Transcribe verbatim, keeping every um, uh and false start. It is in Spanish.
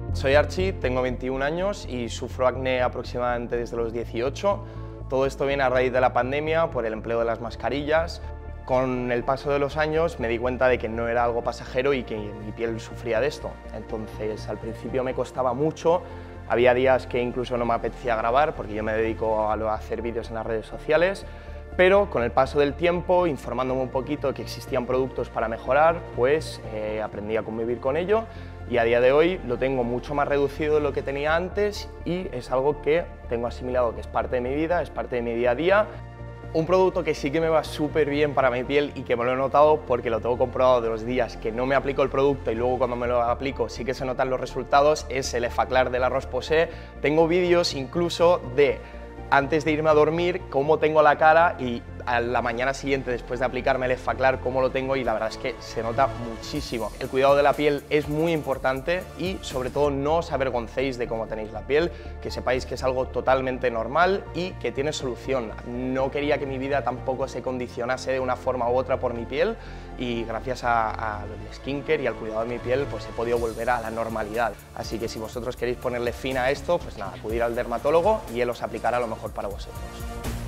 Soy Archi, tengo veintiún años y sufro acné aproximadamente desde los dieciocho. Todo esto viene a raíz de la pandemia por el empleo de las mascarillas. Con el paso de los años me di cuenta de que no era algo pasajero y que mi piel sufría de esto. Entonces al principio me costaba mucho, había días que incluso no me apetecía grabar porque yo me dedico a hacer vídeos en las redes sociales, pero con el paso del tiempo, informándome un poquito de que existían productos para mejorar, pues eh, aprendí a convivir con ello y a día de hoy lo tengo mucho más reducido de lo que tenía antes y es algo que tengo asimilado que es parte de mi vida, es parte de mi día a día. Un producto que sí que me va súper bien para mi piel y que me lo he notado porque lo tengo comprobado de los días que no me aplico el producto y luego cuando me lo aplico sí que se notan los resultados, es el Effaclar de la Roche-Posay. Tengo vídeos incluso de antes de irme a dormir, cómo tengo la cara y a la mañana siguiente, después de aplicarme el Effaclar, cómo lo tengo y la verdad es que se nota muchísimo. El cuidado de la piel es muy importante y sobre todo no os avergoncéis de cómo tenéis la piel, que sepáis que es algo totalmente normal y que tiene solución. No quería que mi vida tampoco se condicionase de una forma u otra por mi piel y gracias al skincare y al cuidado de mi piel pues he podido volver a la normalidad. Así que si vosotros queréis ponerle fin a esto, pues nada, acudir al dermatólogo y él os aplicará lo mejor para vosotros.